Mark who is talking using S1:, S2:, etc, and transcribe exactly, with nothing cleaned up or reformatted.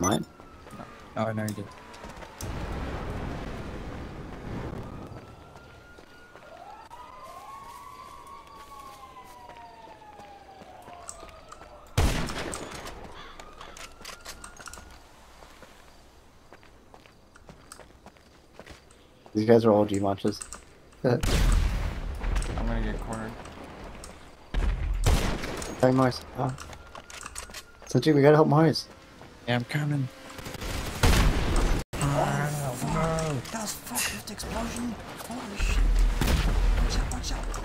S1: mine?
S2: No, I know you did.
S1: These guys are all G matches.
S2: I'm gonna get cornered.
S1: Hey, Mars. Oh. Sanji, we gotta help Mars.
S2: Yeah, I'm coming.
S3: Oh, no! That was fucking explosion! Holy shit! Watch out, watch out!